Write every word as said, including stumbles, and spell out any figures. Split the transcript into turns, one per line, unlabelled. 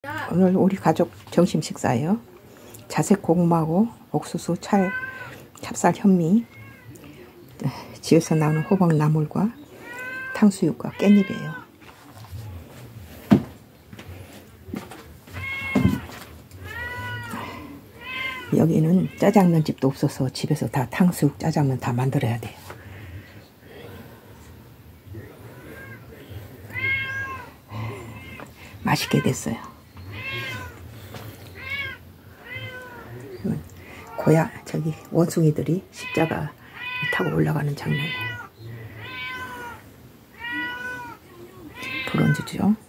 오늘 우리 가족 점심 식사예요. 자색 고구마하고 옥수수, 찰, 찹쌀 현미, 지에서 나오는 호박 나물과 탕수육과 깻잎이에요. 여기는 짜장면 집도 없어서 집에서 다 탕수육, 짜장면 다 만들어야 돼요. 맛있게 됐어요. 고야 저기 원숭이들이 십자가 타고 올라가는 장면이에요. 브론즈죠.